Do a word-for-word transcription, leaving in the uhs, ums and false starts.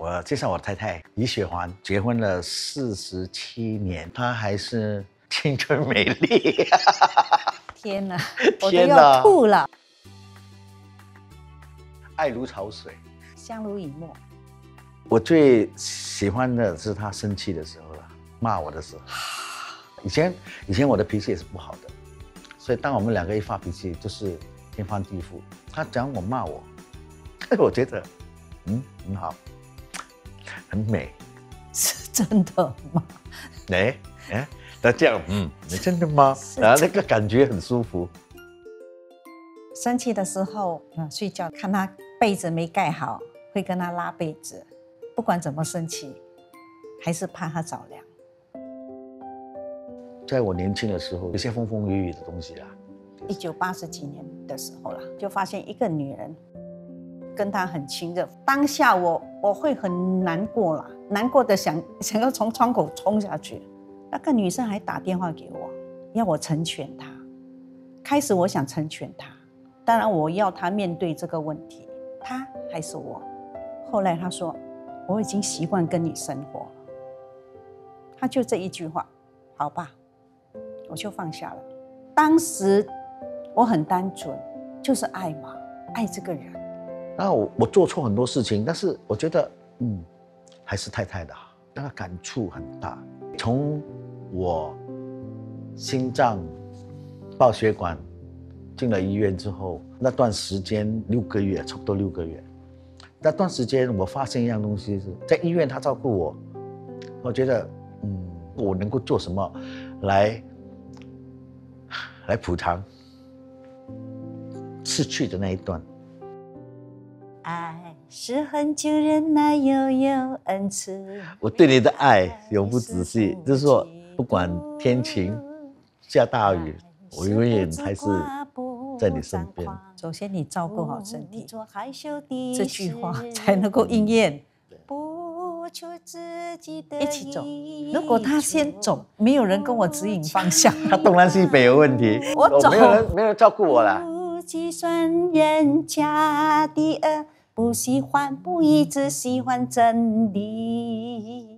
我介绍我太太李雪环，结婚了四十七年，她还是青春美丽。 天哪，我都要吐了。 爱如潮水， 相濡以沫。 我最喜欢的是她生气的时候了，骂我的时候。以前以前我的脾气也是不好的，所以当我们两个一发脾气，就是天翻地覆。她讲我骂我，我觉得嗯很好，很美。 是真的吗？ 哎哎，那这样嗯，你真的吗？然后那个感觉很舒服。 生气的时候，嗯，睡觉看他被子没盖好，会跟他拉被子。不管怎么生气，还是怕他着凉。 在我年轻的时候，有些风风雨雨的东西啦。 一九八十几年的时候啦，就发现一个女人跟他很亲热。当下我我会很难过啦，难过的想想要从窗口冲下去。那个女生还打电话给我，要我成全她。开始我想成全她，当然我要她面对这个问题，她还是我。后来她说，我已经习惯跟你生活了。她就这一句话，好吧，我就放下了。当时我很单纯，就是爱嘛，爱这个人。 那我我做错很多事情，但是我觉得，嗯，还是太太的好，那个感触很大。从我心脏爆血管进了医院之后，那段时间六个月，差不多六个月。那段时间我发现一样东西是，在医院他照顾我，我觉得，嗯，我能够做什么来来补偿失去的那一段。 爱是很久忍耐又有恩慈。 我对你的爱永不止息，就是说，不管天晴下大雨，我永远还是在你身边。 首先，你照顾好身体，这句话才能够应验。一起走。如果他先走，没有人跟我指引方向， 他东南西北有问题， 我走， 没有人没有人照顾我了。 不计算人家的恶，不喜欢不一直喜欢真理。